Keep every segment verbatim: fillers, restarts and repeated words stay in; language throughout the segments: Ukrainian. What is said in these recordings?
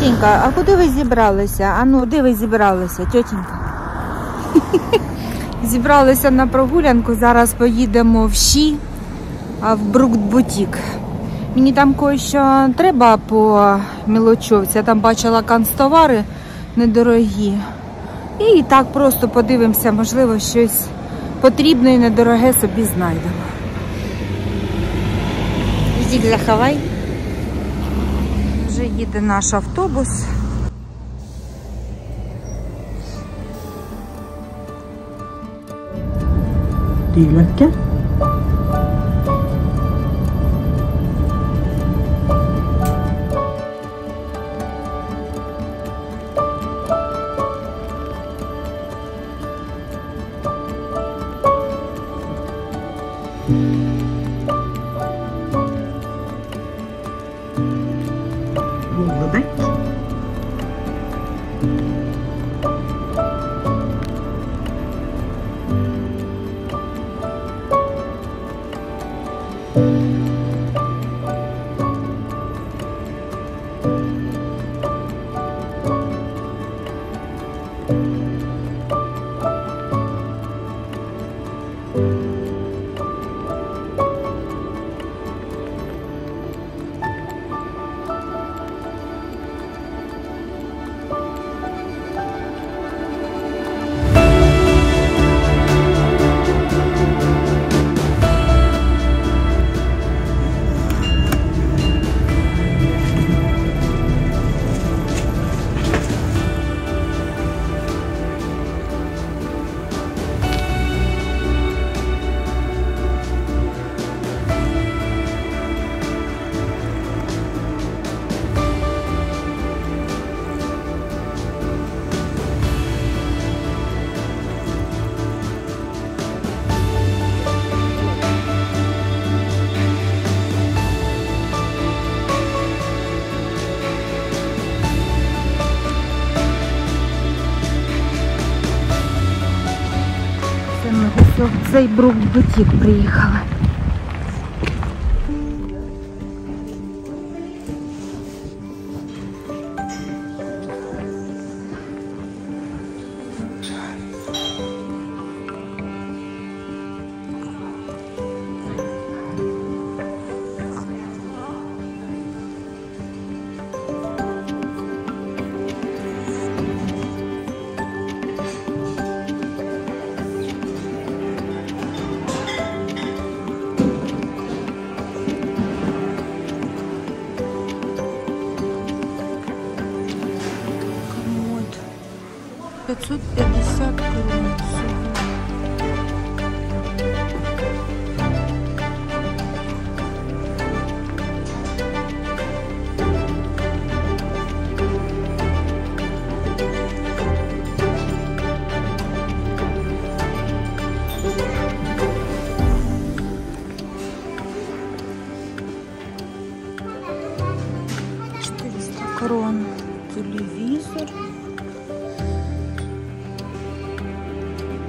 Тетенька, а куди ви зібралися? А ну, де ви зібралися, тетенька? Зібралися на прогулянку, зараз поїдемо в Ші, в Брукт-бутік. Мені там кое-що треба по мілочовці, я там бачила канцтовари недорогі. І так просто подивимося, можливо, щось потрібне і недороге собі знайдемо. Зік, заховай. Вже їде наш автобус. Dyrløkke. Vollebekk. В цей Брукт-бутік приїхали. пятьсот пятьдесят крон. четыреста крон. Телевизор.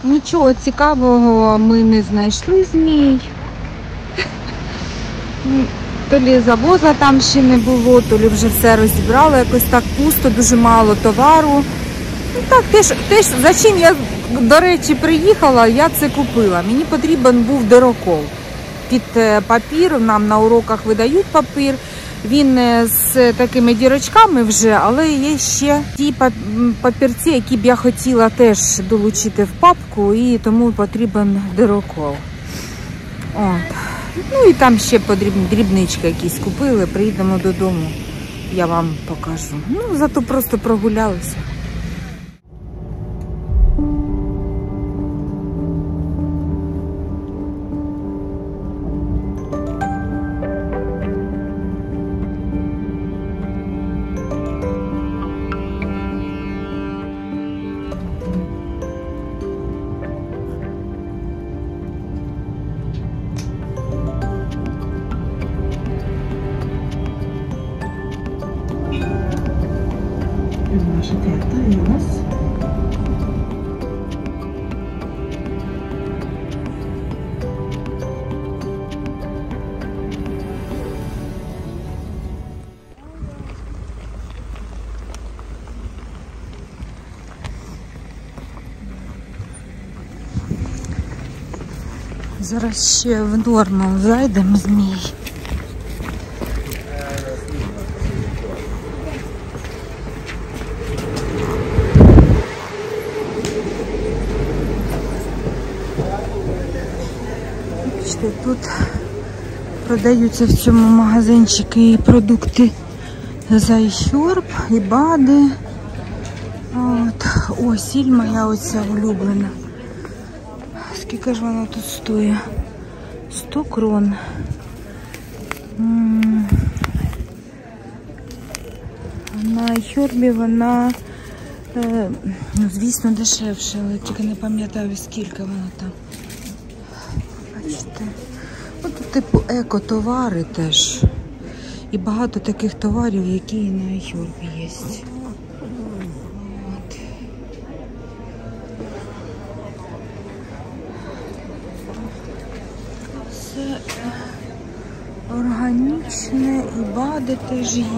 Нічого цікавого ми не знайшли змій. То лі завоза там ще не було, то лі вже все розібрали, якось так пусто, дуже мало товару. Ну, так, теж, теж, за чим я, до речі, приїхала, я це купила. Мені потрібен був дирокол. Під папір, нам на уроках видають папір. Він з такими дірочками вже, але є ще ті папірці, які б я хотіла теж долучити в папку, і тому потрібен дирокол. От. Ну і там ще потрібні дрібнички якісь купили, приїдемо додому, я вам покажу. Ну, зато просто прогулялися. Наша тета і у нас. Зараз ще в норму зайдемо змій. Тут продаються в цьому магазинчику і продукти Зайхерб, і БАДи. От. О, сіль моя оця улюблена. Скільки ж вона тут стоїть? сто крон. М-м. На Хербі вона, е, ну, звісно, дешевше, але тільки не пам'ятаю, скільки вона там. Бачите? От, типу, екотовари теж. І багато таких товарів, які і на Хербі є. От. Це органічне, і БАДи теж є.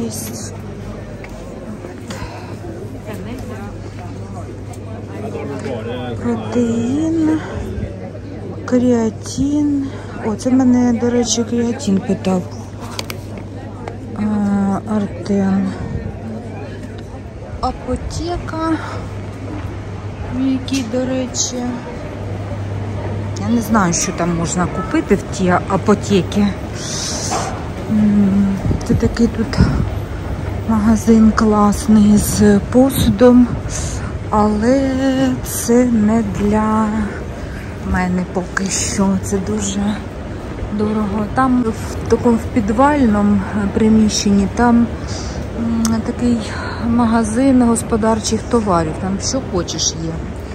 Протеїн, креатин. О, це мене, до речі, креатин питав. А, Артем. Апотека, в якій, до речі, я не знаю, що там можна купити в тій апотеці. Це такий тут магазин класний з посудом, але це не для мене поки що. Це дуже дорого. Там в такому в підвальному приміщенні там м, такий магазин господарчих товарів. Там що хочеш є.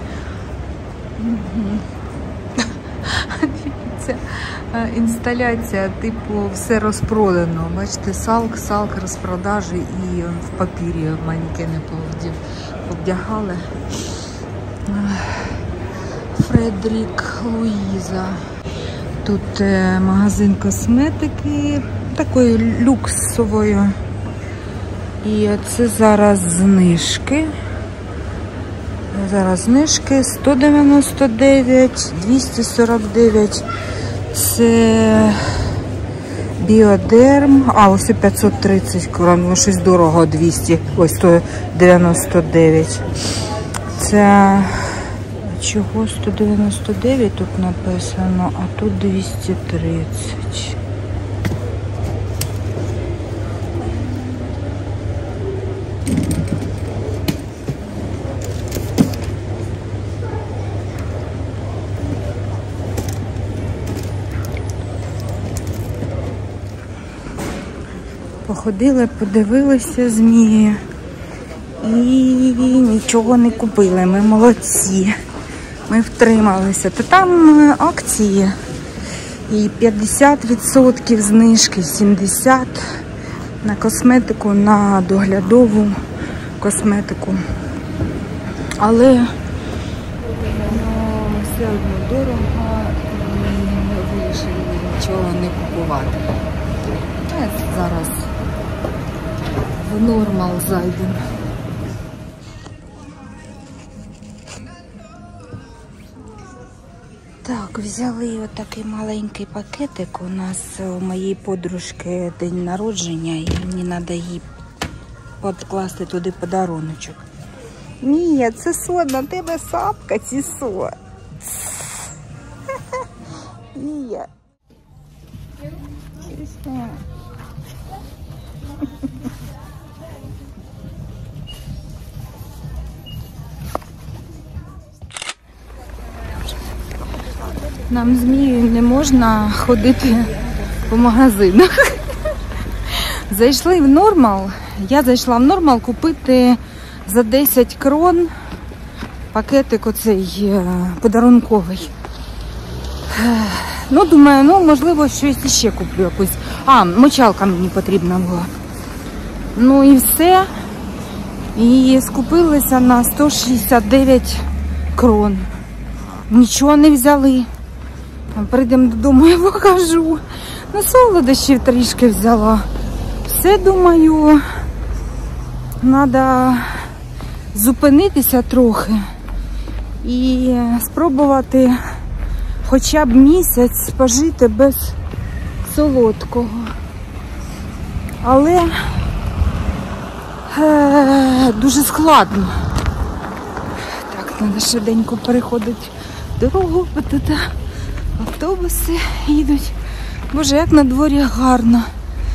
Угу. Дивіться, інсталяція, типу, все розпродано. Бачите, салк, салк, розпродажі, і в папірі манекени повдягали. Фредрік Луїза. Тут е, магазин косметики, такої люксової. І це зараз знижки. Зараз знижки сто дев'яносто дев'ять, двісті сорок дев'ять. Це Біодерм. А, ось п'ятсот тридцять крон, щось дорого, двісті, ось сто дев'яносто дев'ять. Це чого сто дев'яносто дев'ять тут написано, а тут двісті тридцять. Походили, подивилися змії і нічого не купили. Ми молодці. Ми втрималися. Та там акції і п'ятдесят відсотків знижки, сімдесят відсотків на косметику, на доглядову косметику. Але все одно дорого і вирішили нічого не купувати. А зараз в нормал зайдемо. Так, взяли отакий маленький пакетик. У нас у моєї подружки день народження, і мені треба їй підкласти туди подаруночок. Ні, це сон, на тебе сапка чи сон? Ні. Нам з Мією не можна ходити по магазинах. Зайшли в Нормал. Я зайшла в Нормал купити за десять крон пакетик оцей подарунковий. Ну, думаю, ну, можливо, щось іще куплю якусь. А, мочалка мені потрібна була. Ну і все. І скупилися на сто шістдесят дев'ять крон. Нічого не взяли. Прийдемо додому, я покажу. На солодощів трішки взяла. Все, думаю, треба зупинитися трохи і спробувати хоча б місяць пожити без солодкого. Але е, дуже складно. Так, треба швиденько переходити дорогу, бо тут автобуси їдуть. Боже, як на дворі гарно.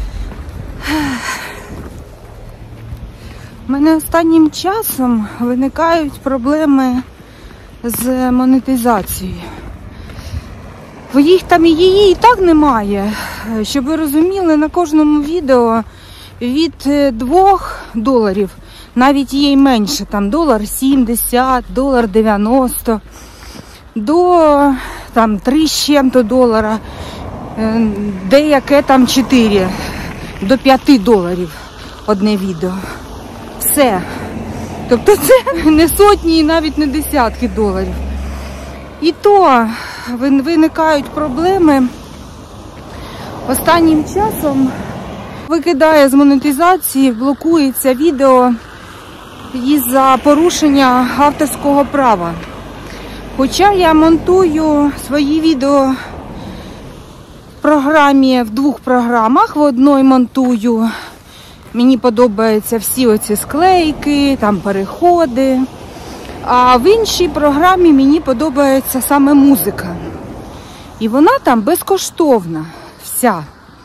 У мене останнім часом виникають проблеми з монетизацією. Бо їх там і її і так немає. Щоб ви розуміли, на кожному відео від двох доларів, навіть є й менше, там долар сімдесят, долар дев'яносто, до там три з чим-то долара, деяке там чотири, до п'яти доларів одне відео. Все. Тобто це не сотні і навіть не десятки доларів. І то виникають проблеми. Останнім часом викидає з монетизації, блокується відео із-за порушення авторського права. Хоча я монтую свої відео в програмі, в двох програмах, в одній монтую. Мені подобаються всі оці склейки, там переходи. А в іншій програмі мені подобається саме музика. І вона там безкоштовна, вся.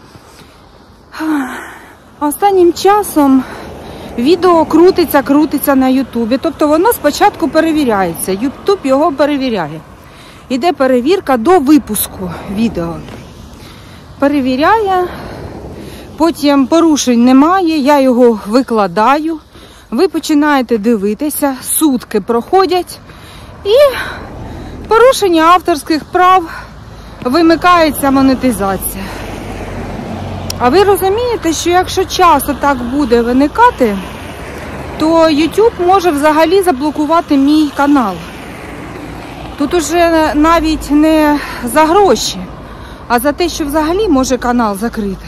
Останнім часом відео крутиться, крутиться на Ютубі. Тобто воно спочатку перевіряється. Ютуб його перевіряє. Іде перевірка до випуску відео. Перевіряє, потім порушень немає, я його викладаю. Ви починаєте дивитися, сутки проходять і порушення авторських прав, вимикається монетизація. А ви розумієте, що якщо часто так буде виникати, то YouTube може взагалі заблокувати мій канал. Тут уже навіть не за гроші, а за те, що взагалі може канал закрити.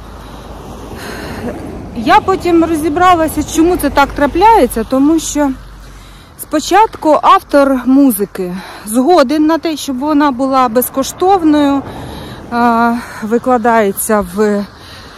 Я потім розібралася, чому це так трапляється, тому що спочатку автор музики згоден на те, щоб вона була безкоштовною, викладається в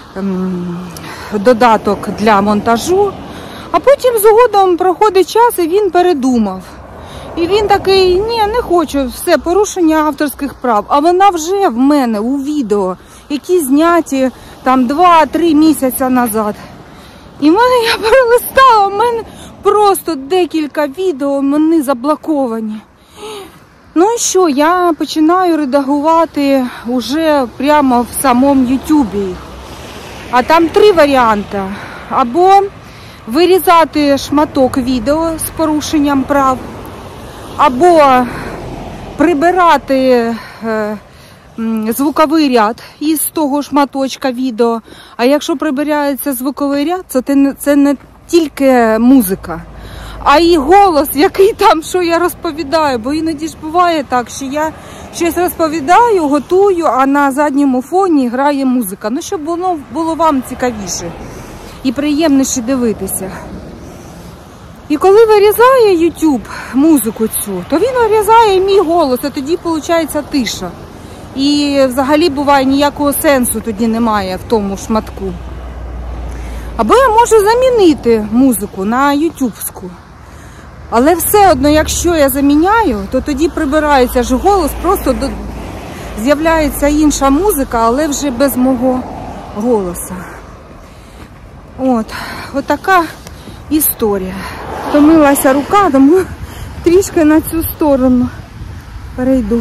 додаток для монтажу, а потім згодом проходить час і він передумав. І він такий, ні, не хочу, все, порушення авторських прав. А вона вже в мене у відео, які зняті там два-три місяці назад. І в мене, я перелистала, в мене просто декілька відео, вони заблоковані. Ну і що, я починаю редагувати уже прямо в самому Ютубі. А там три варіанти. Або вирізати шматок відео з порушенням прав, або прибирати е, звуковий ряд із того шматочка відео. А якщо прибирається звуковий ряд, то це не, це не тільки музика, а і голос, який там, що я розповідаю. Бо іноді ж буває так, що я щось розповідаю, готую, а на задньому фоні грає музика. Ну, щоб воно було вам цікавіше і приємніше дивитися. І коли вирізає YouTube музику цю, то він вирізає мій голос, а тоді виходить тиша. І взагалі буває ніякого сенсу тоді немає в тому шматку. Або я можу замінити музику на ютубську. Але все одно, якщо я заміняю, то тоді прибирається ж голос, просто до... з'являється інша музика, але вже без мого голосу. От, от така історія. Втомилася рука, тому трішки на цю сторону перейду.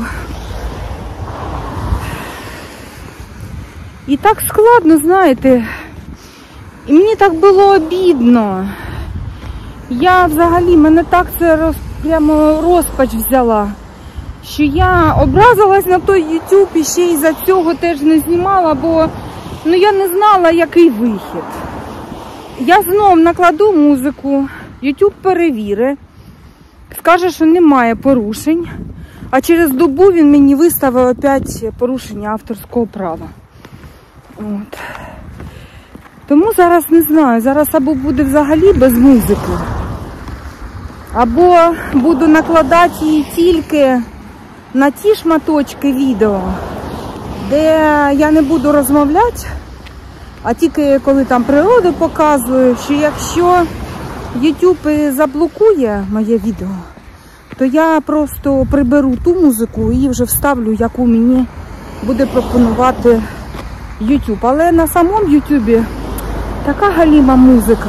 І так складно, знаєте, і мені так було обідно. Я взагалі, мене так це роз, прямо розпач взяла, що я образилась на той YouTube і ще й за цього теж не знімала, бо ну, я не знала, який вихід. Я знов накладу музику, YouTube перевірить, скаже, що немає порушень, а через добу він мені виставив опять порушення авторського права. От. Тому зараз не знаю, зараз або буде взагалі без музики, або буду накладати її тільки на ті шматочки відео, де я не буду розмовляти, а тільки коли там природу показую, що якщо YouTube заблокує моє відео, то я просто приберу ту музику і вже вставлю, яку мені буде пропонувати YouTube. Але на самому YouTube така галіма музика.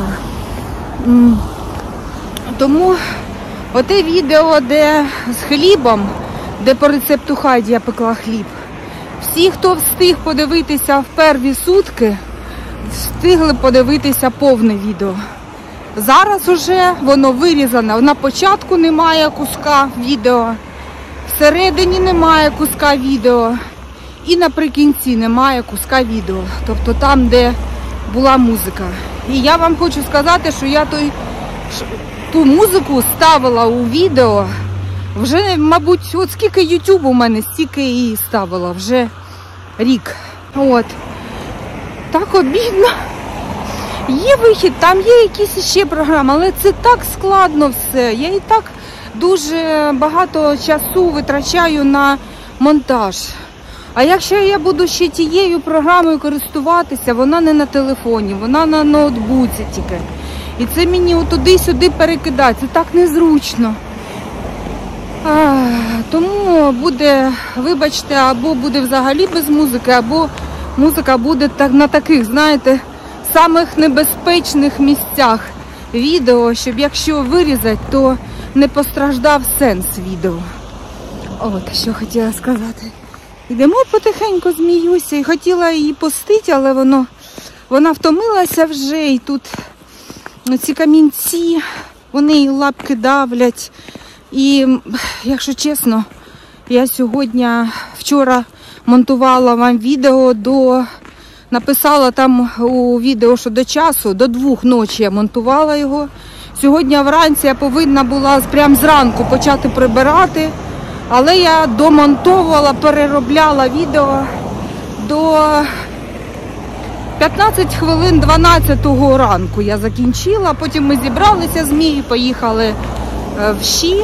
Тому оте відео, де з хлібом, де по рецепту Хайді я пекла хліб, всі, хто встиг подивитися в перві сутки, встигли подивитися повне відео. Зараз уже воно вирізане. На початку немає куска відео, всередині немає куска відео і наприкінці немає куска відео. Тобто там, де була музика. І я вам хочу сказати, що я той, ту музику ставила у відео вже, мабуть, от скільки YouTube у мене, стільки її ставила, вже рік. От. Так обідно. Є вихід, там є якісь ще програми, але це так складно все. Я і так дуже багато часу витрачаю на монтаж. А якщо я буду ще тією програмою користуватися, вона не на телефоні, вона на ноутбуці тільки. І це мені туди-сюди перекидати, це так незручно. А, тому буде, вибачте, або буде взагалі без музики, або музика буде так, на таких, знаєте, самих небезпечних місцях відео, щоб якщо вирізати, то не постраждав сенс відео. От, що хотіла сказати. Йдемо потихеньку, зміюся, і хотіла її пустити, але воно, вона втомилася вже, і тут ці камінці, вони її лапки давлять. І, якщо чесно, я сьогодні, вчора монтувала вам відео до, написала там у відео, що до часу, до двох ночі я монтувала його. Сьогодні вранці я повинна була прямо зранку почати прибирати, але я домонтовувала, переробляла відео до п'ятнадцять хвилин дванадцятого ранку я закінчила, потім ми зібралися з Мією, поїхали в Щі.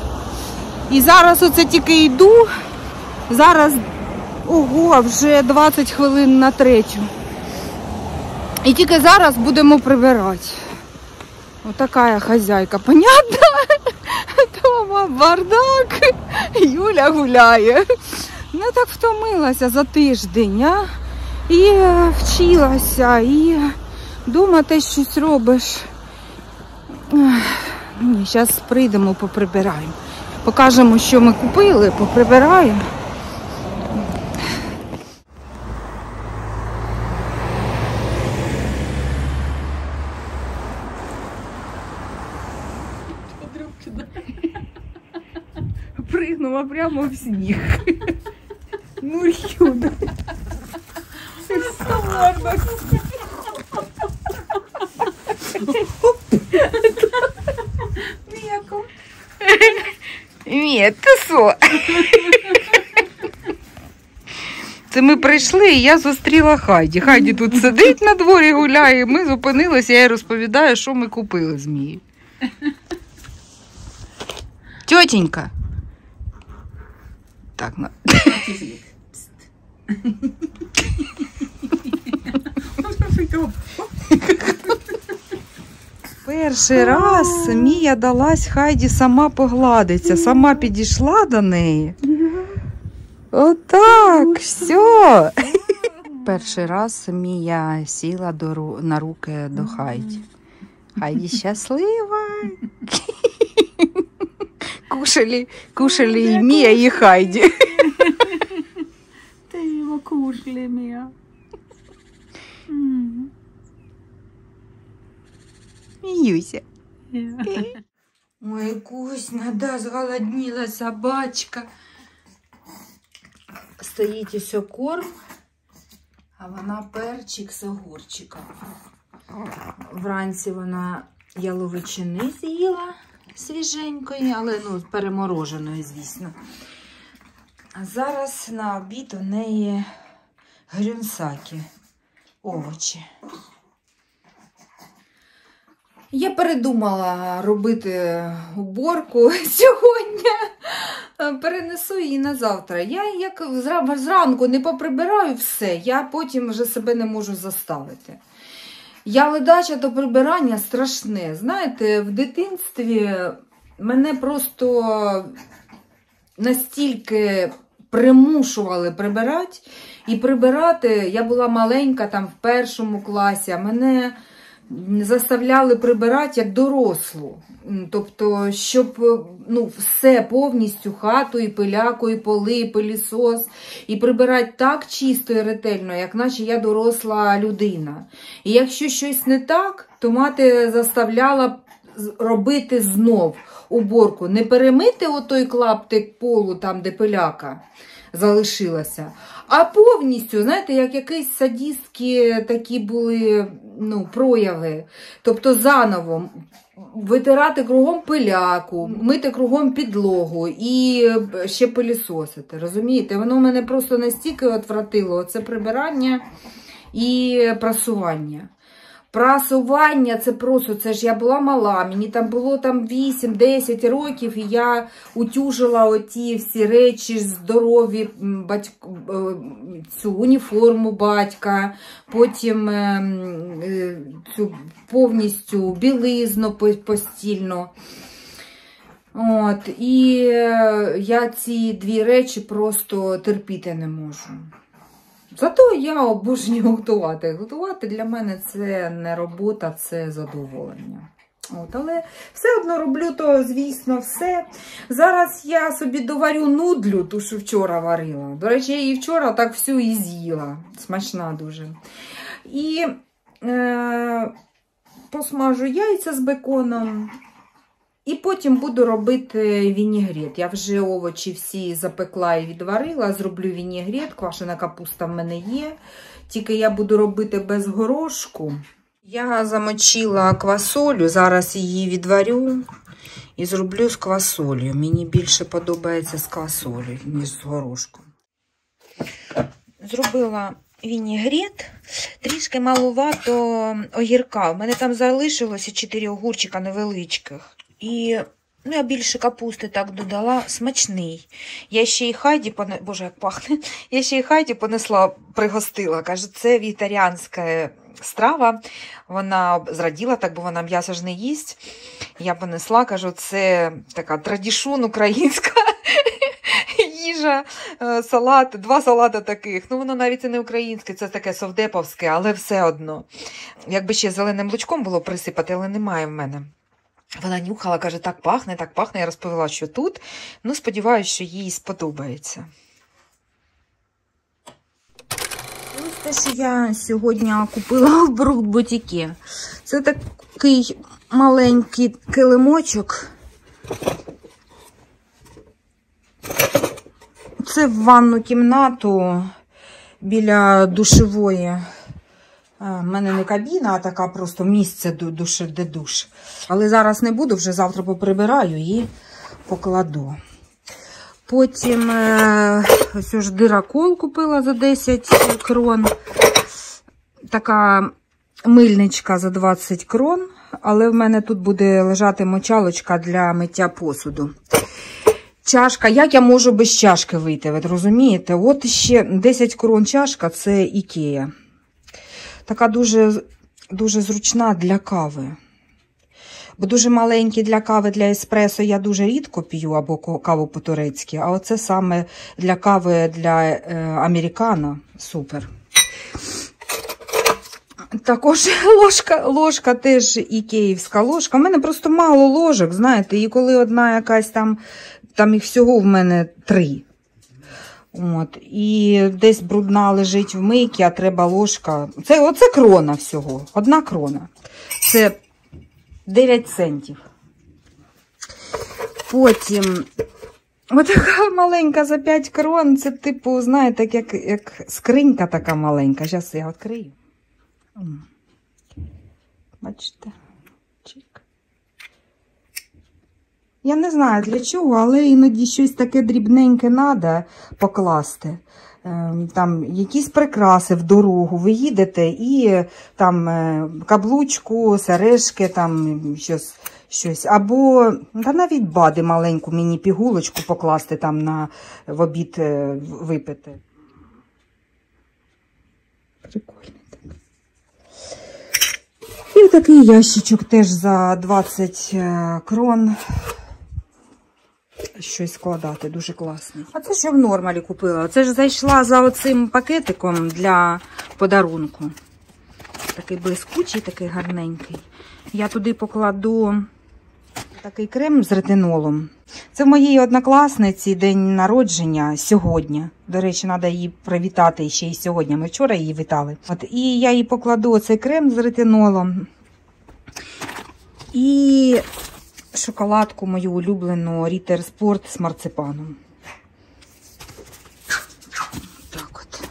І зараз оце тільки йду, зараз, ого, вже двадцять хвилин на третю. І тільки зараз будемо прибирати. Отака я хазяйка, понятно? Дома бардак, Юля гуляє. Я так втомилася за тиждень, а? І вчилася, і дома ти щось робиш. Ні, зараз прийдемо, поприбираємо. Покажемо, що ми купили, поприбираємо. Пригнула прямо в сніг. Ну, Юда. Ні, ти що? Це ми прийшли, і я зустріла Хайді. Хайді тут сидить на дворі, гуляє, ми зупинилися, я їй розповідаю, що ми купили змії. Тьотенька. Так, на... Перший раз Мія далась Хайді сама погладиться, сама підійшла до неї. Отак, все. Перший раз Мія сіла до, на руки до Хайді. Хайді щаслива. Кушали, кушали і Мія, і Хайді. Ти його кушали, Мія. Міюся. Ой, Кузьна, да, зголодніла собачка. Стоїть усе корм, а вона перчик з огурчиком. Вранці вона яловичини з'їла свіженької, але ну, перемороженої, звісно. А зараз на обід у неї грюнсаки, овочі. Я передумала робити уборку сьогодні. Перенесу її на завтра. Я як зранку не поприбираю все, я потім вже себе не можу заставити. Я ледача до прибирання страшне. Знаєте, в дитинстві мене просто настільки примушували прибирати. І прибирати, я була маленька, там в першому класі, а мене заставляли прибирати як дорослу. Тобто, щоб ну, все повністю, хату, і пиляку, і поли, і пилісос, і прибирати так чисто і ретельно, як наче я доросла людина. І якщо щось не так, то мати заставляла робити знов уборку. Не перемити отой клаптик полу, там, де пиляка залишилася, а повністю, знаєте, як якісь садистські такі були ну, прояви. Тобто заново витирати кругом пиляку, мити кругом підлогу і ще пилісосити, розумієте? Воно мене просто настільки отвратило, це прибирання і прасування. Прасування, це просто, це ж я була мала, мені там було там вісім-десять років, і я утюжила оті всі речі здорові, батько, цю уніформу батька, потім цю повністю білизну постільну. От, і я ці дві речі просто терпіти не можу. Зато я обожнюю готувати. Готувати для мене це не робота, це задоволення. От, але все одно роблю то, звісно, все. Зараз я собі доварю нудлю, ту, що вчора варила. До речі, я її вчора так всю і з'їла. Смачна дуже. І е, посмажу яйця з беконом. І потім буду робити вінігрет. Я вже овочі всі запекла і відварила, зроблю вінігрет, квашена капуста в мене є. Тільки я буду робити без горошку. Я замочила квасолю, зараз її відварю і зроблю з квасолею. Мені більше подобається з квасолею, ніж з горошком. Зробила вінігрет, трішки малувато огірка. У мене там залишилося чотири огурчика невеличких. І ну, я більше капусти так додала, смачний. Я ще й Хайді, поне... Боже, як пахне, я ще й Хайді понесла, пригостила. Каже, це вегетаріанська страва. Вона зраділа так, бо вона м'ясо ж не їсть. Я понесла, кажу, це така традішун українська їжа, салат, два салати таких. Ну, воно навіть і не українське, це таке совдеповське, але все одно. Якби ще зеленим лучком було присипати, але немає в мене. Вона нюхала, каже, так пахне, так пахне. Я розповіла, що тут. Ну, сподіваюся, що їй сподобається. Ось те, що я сьогодні купила в Брукт-бутікі. Це такий маленький килимочок. Це в ванну кімнату біля душової. У мене не кабіна, а така просто місце, де душ. Але зараз не буду, вже завтра поприбираю і покладу. Потім е, ось ж дирокол купила за десять крон. Така мильничка за двадцять крон. Але в мене тут буде лежати мочалочка для миття посуду. Чашка. Як я можу без чашки вийти, ви розумієте? От ще десять крон чашка, це Ікея. Така дуже, дуже зручна для кави. Бо дуже маленькі для кави, для еспресо я дуже рідко п'ю, або каву по-турецьки. А оце саме для кави для е, американо. Супер. Також ложка, ложка теж ікеївська ложка. У мене просто мало ложок, знаєте, і коли одна якась там, там їх всього в мене три. От, і десь брудна лежить в мийці, а треба ложка. Це, оце крона всього, одна крона. Це дев'ять центів. Потім, отака маленька за п'ять крон, це типу, знаєте, як, як скринька така маленька. Зараз я відкрию. Бачите? Чик. Я не знаю для чого, але іноді щось таке дрібненьке треба покласти. Там якісь прикраси в дорогу, ви їдете і там каблучку, сережки, там щось, щось. Або та навіть бади маленьку міні-пігулочку покласти там на в обід випити. Прикольний так. І такий ящичок теж за двадцять крон. Щось складати, дуже класний. А це що в Нормалі купила? Це ж зайшла за оцим пакетиком для подарунку. Такий блискучий, такий гарненький. Я туди покладу такий крем з ретинолом. Це в моєї однокласниці день народження сьогодні. До речі, треба її привітати ще й сьогодні. Ми вчора її вітали. От, і я їй покладу оцей крем з ретинолом. І шоколадку мою улюблену Ritter Sport з марципаном. Так от.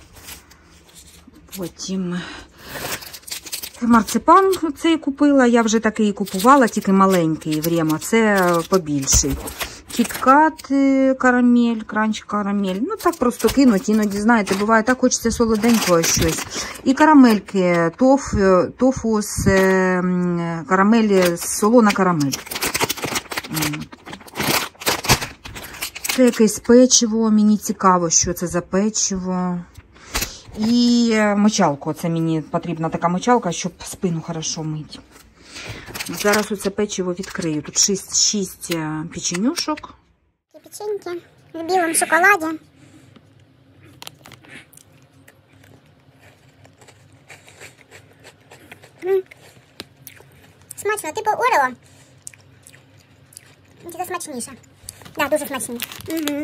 Потім марципан цей купила. Я вже такий купувала, тільки маленький Врема. Це побільший. Кіткат карамель, кранч карамель. Ну так просто кинуть, іноді, знаєте, буває так хочеться солоденького щось. І карамельки, тоф, тофу з карамелі, солона карамель. Це якесь печиво, мені цікаво, що це за печиво. І мочалку, це мені потрібна така мочалка, щоб спину хорошо мити. Зараз оце печиво відкрию. Тут шість печенюшок. Печеньки в білому шоколаді. М. Смачно, типу Орео. Це смачніше. Так, да, дуже смачні. Угу.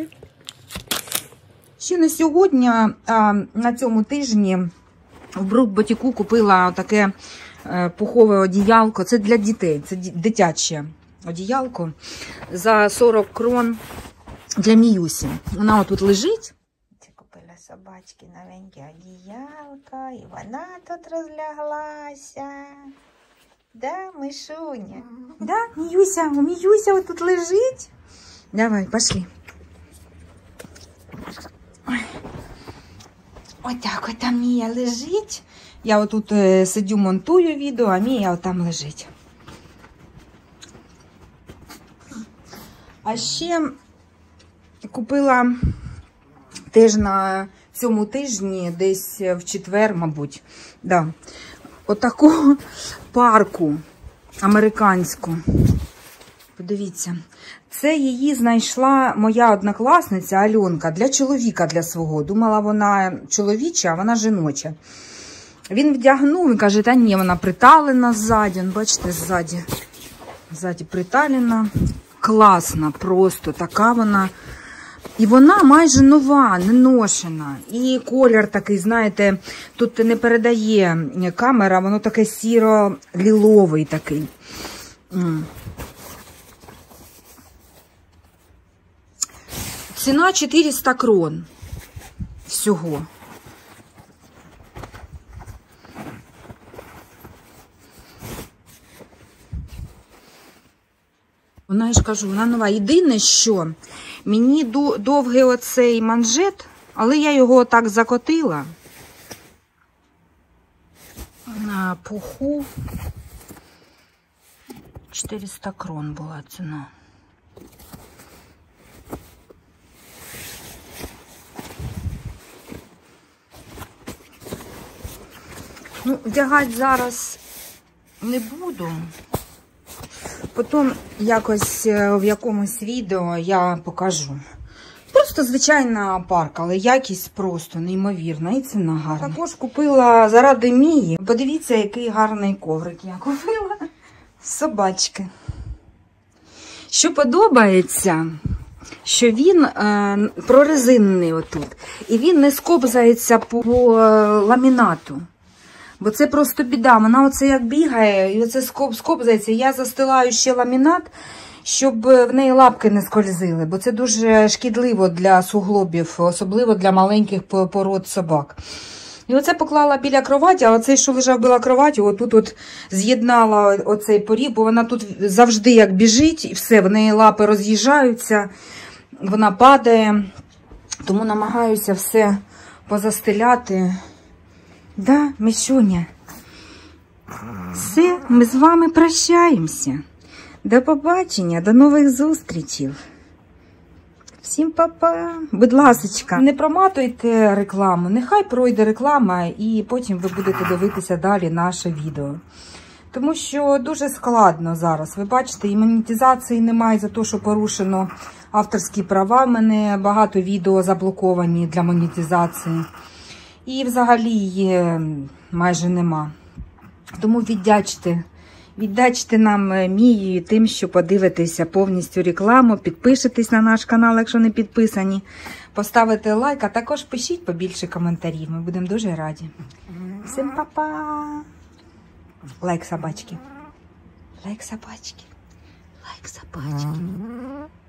Ще на сьогодні, а, на цьому тижні, в Брукботіку купила таке пухове одіялко. Це для дітей, це дитяче одіялко. За сорок крон для Міюсі. Вона отут лежить. Це купила собачки новеньке одіялко, і вона тут розляглася. Да, Мишуня? Да, Міюся, Міюся отут лежить. Давай, пошли. Отак от там Мія лежить. Я отут е, сидю, монтую відео, а Мія отам лежить. А ще купила теж на цьому тижні, десь в четвер, мабуть, да, отаку парку американську. Подивіться. Це її знайшла моя однокласниця Альонка для чоловіка, для свого. Думала, вона чоловіча, а вона жіноча. Він вдягнув і каже, та ні, вона приталена ззаді. Бачите, ззаді, ззаді приталена. Класна просто, така вона. І вона майже нова, не ношена. І колір такий, знаєте, тут не передає камера, воно таке сіро-ліловий такий. Ціна чотириста крон всього. Вона, я ж кажу, вона нова. Єдине, що Мені довгий оцей манжет, але я його так закотила. На пуху чотириста крон була ціна. Ну, вдягати зараз не буду. Потім якось в якомусь відео я покажу. Просто звичайна парка, але якість просто неймовірна і ціна гарна. Також купила заради Мії. Подивіться, який гарний коврик я купила. Собачки. Що подобається, що він е, прорезинений отут. І він не скобзається по е, ламінату. Бо це просто біда. Вона оце як бігає, і оце скоб, скобзається. Я застилаю ще ламінат, щоб в неї лапки не скользили. Бо це дуже шкідливо для суглобів, особливо для маленьких пород собак. І оце поклала біля кроваті, а оцей, що лежав біля кроваті, отут от з'єднала оцей поріг, бо вона тут завжди як біжить, і все, в неї лапи роз'їжджаються, вона падає. Тому намагаюся все позастеляти. Да, Мишуня? Все, ми з вами прощаємося. До побачення, до нових зустрічей. Всім па-па. Будь ласочка, не проматуйте рекламу. Нехай пройде реклама і потім ви будете дивитися далі наше відео. Тому що дуже складно зараз. Ви бачите, і монетизації немає за те, що порушено авторські права. У мене багато відео заблоковані для монетизації. І взагалі її майже нема. Тому віддячте. Віддячте нам Мію тим, що подивитеся повністю рекламу, підпишитесь на наш канал, якщо не підписані, поставите лайк, а також пишіть побільше коментарів, ми будемо дуже раді. Всім па-па! Лайк собачки. Лайк собачки. Лайк собачки.